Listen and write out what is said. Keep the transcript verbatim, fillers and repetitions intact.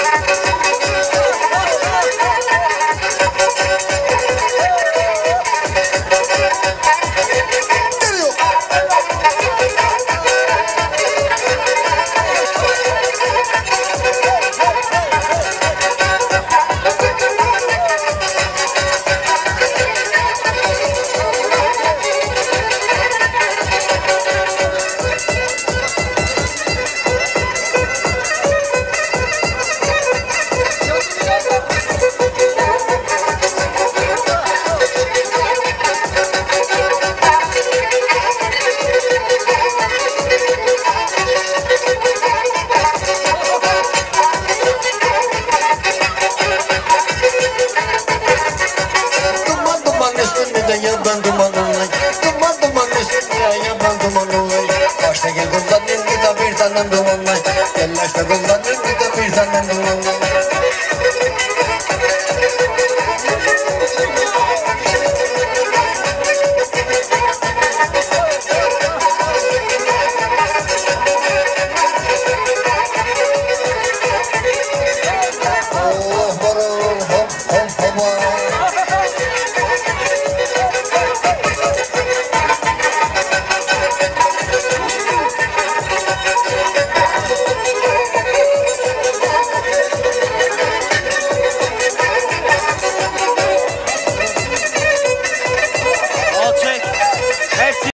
Yaban duman olay, duman duman üstünde yaban duman olay. Başta gel kullanın bir de bir tanem dumanlay. Gel başta kullanın bir de bir tanem dumanlay.